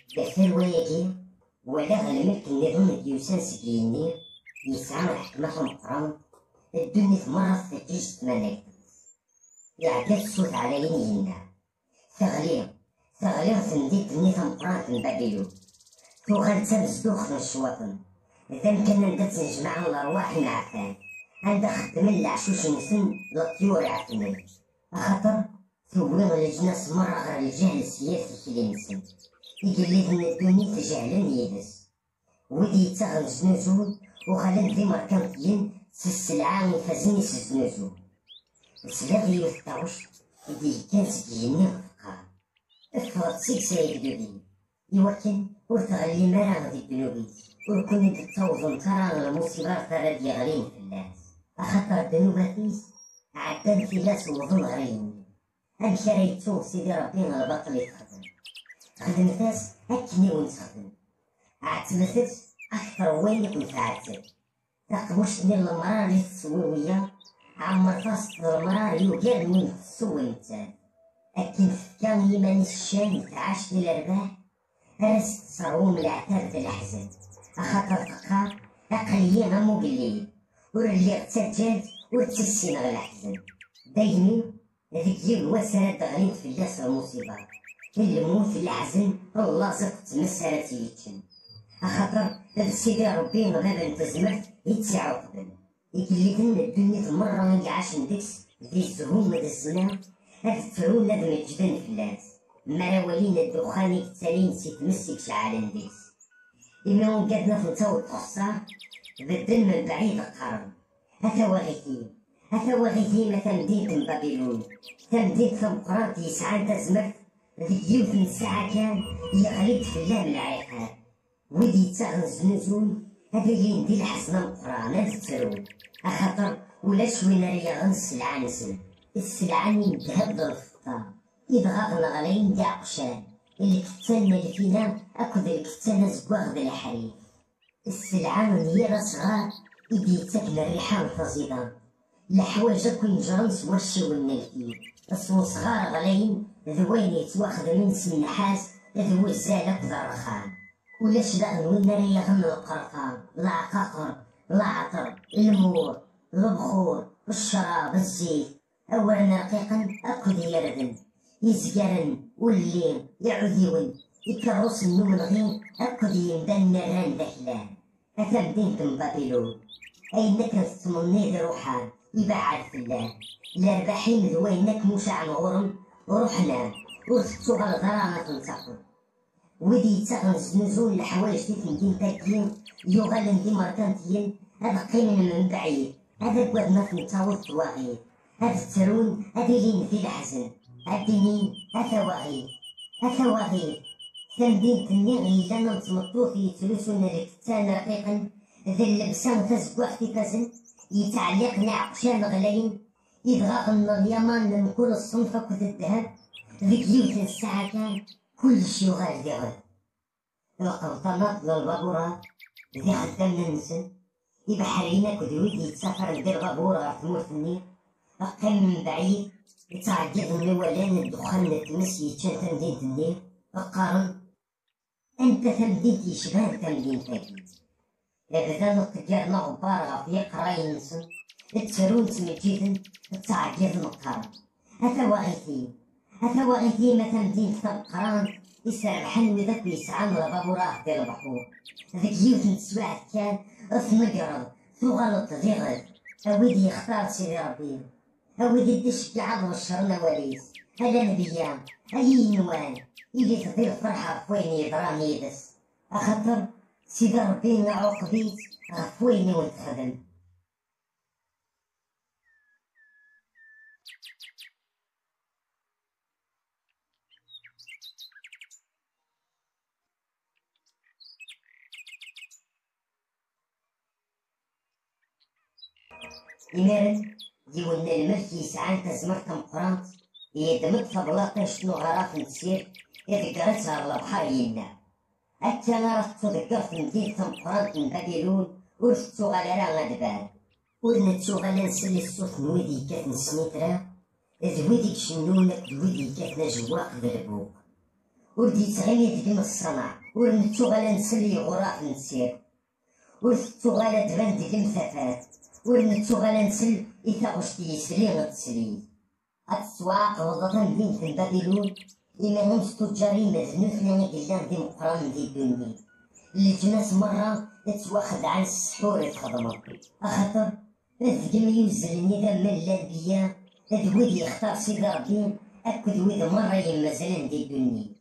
دافر وياكي ولا غالملك النظام ديوسان سكيني يسعى الحكمة مقران الدنيا مرة تجيج تمنك يعدل الصوت على ينينا ثغلي تنديت النظام مقران تنبدلو توغل تبزدوخ من الشواطن إذا كان ندات نجمع الأرواح نعفان عند خدم العشوش نسن للطيور عفنان خاطر ثوين الجناس مرة غير الجهل السياسي كلي نسن يقلد من الدنيا تجاهلن يدس ودي يتغل زنوزو وخلن ذي مركنتين سلسلعة وفازني سزنوزو السلاغي يفتعوش يدي كان سكيني غفقا افرض سيكسا يقدودي يوكن وثغلي مرا غدي الدنوبيت وكون تتوضن ترى المصيبة ترى ديالين في الناس أخطر دنوباتيس عدان في ناس وظن غريم أنشريتو سيدي ربي البطل يتخدم خدمتاس أكني ونسخدم عتمثت أكثر وين كنت عتب تقبوشتني المرار اللي تسوي ويا عمر فاست المرار يوكان وين تسوي نتاع أكن فكان يمانيس الشام تعاش للأرباح أرست صاروم العتاب الأحزان أخاطر فقار أقليين غمو بالليل ورلي تسجلت وتسسين غير الأحزان دايمي هذيك جيب وسرات غريب في اللاس المصيبة الموت الأحزن الله زق تمسرات يتشن أخاطر هذا سيدي ربي غابا نتزمرت يتسع قبل يكلفن الدنيا مرة ميقعاش ندكس ذي الزهوم هذا الزنا هذا الترون لازم يجبن في اللاس مراولين الدخان يكتالين سيتمسك شعال ندكس إما وقدنا في نتاو التخصار بدل من بعيد القرن هذا وغيثي ما تمدين بابلون تمدين ثمقراط يسعى تزمرت ذيك يوث من ساعة كان يغلب في اللام العيقات ودي تغنز نزول هذا اللي ندير حسنا مقران هذا ترون أخاطر ولا شوي ناري غنس السلعة نسل السلعة يدهب ضرفتا يدغاغ نغلين دي عقشان اللي كتان اللي فينا أكد اللي كتان زقواغ ذا الحريف السلعة من هي صغار يدي يتاكل الريحة والفزيدان الحوايج كوين جرنس ورشي والنلفي الصو صغار غلاين ذوين يتواخذ من سن النحاس ذو الزالة ذرخان ولاش داغن وين ناري يغن القرطان العقاقر العطر المور البخور الشراب الزيت أولا رقيقا أكد يردن يزقرن واللين يعذيون يكرس النوم الغين أكد يمدن نران ذهلان أثبدين كم بابلون أينك نستمني روحان يبعد في الله الأرباحين ذوينك موشع الغرم ورحنا ورثتو غالغرامة تنتقل ودي تغنز نزول الحوايج دي في مدين تاكين يغلن دي مركانتين هذا قيمن من بعيد هذا قوادنا في نتاوض تواغيد هذا الترون هذا لين في الحزن هادينين هذا وغيد تمدين تنيغي لنا نتمطو في تلوسون ركتان رقيقا ذا اللبسان تزقوح في كازن يتعلقنا عقشان غلاين يدغاغن اليمان من كل الصنف كذا الذهب ذيك يوث الساعة كان كل شي غير ذي غير القبطانات للبابورات ذي خدامنا نسن يبحرينا كذويد يتسافر ندير بابور غير ثمور في النيل أقل من بعيد يتعقد من الولان الدخان نتمس يتشان تمدين النيل القارن أنت تمدين يشبان تمدين تاكيد لابد التجار غبار غفيق راي نسن الترون تمجيدن التعقيد مقارن هذا وغيثي ما تمدين تبقران يسرحن وذاك يسعان لبابوراه ديال البحور ذاك يوث نتسواعد كان ثنقرض ثو غلط ذي غد أودي يختار سيدي ربي أودي دش العظم الشرنا وليس هذا نبيان أي نوان اللي تدير فرحة فوين يضران يدس أخطر سيدي ربي عقبيت غفويني ونتخدم إمارن ديولنا الملك يسعان تزمرت مقرانت يدمت فبلاطة شنو غراف نسير يذكرتها على البحر ينا حتى أنا رحت تذكرت مدينة مقرانت من بابلون ورثتو غالا غادبان ورنتو غالا نسلي الصوت نويدي كات نسنيترا ذويديك شنونك ذويدي كات نجواق ذا البوق ورديت غير يدقم الصنع ورنتو غالا نسلي غراف نسير، ورثتو غالا تبان ديك المسافات، ورنتو غالا نسل إذا غشتي يسلي غتسلي. أتسواق وضطن دين في بابلون إما نمستو جريمة ذنوثنا قلان دي مقران دي الدنيا اللي جناس مرة تتواخد عن السحور تخدمه، أخاطر الذقم يوزل النظام من اللابية، هاد ويد يختار سيدي ربي أكد ويد مرة يمازلن دي الدنيا.